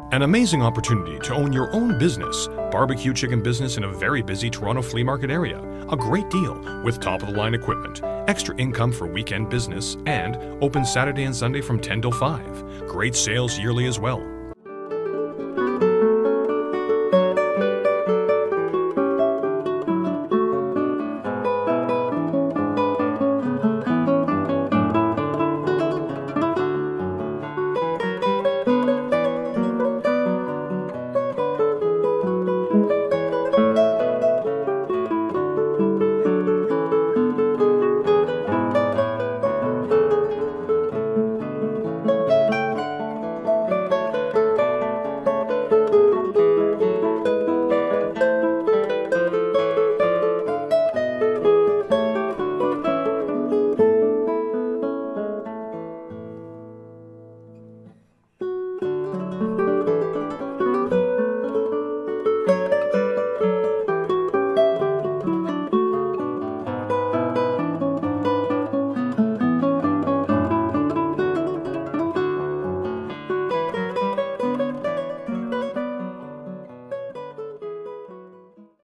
An amazing opportunity to own your own business, barbecue chicken business in a very busy Toronto flea market area. A great deal with top-of-the-line equipment, extra income for weekend business, and open Saturday and Sunday from 10 till 5. Great sales yearly as well.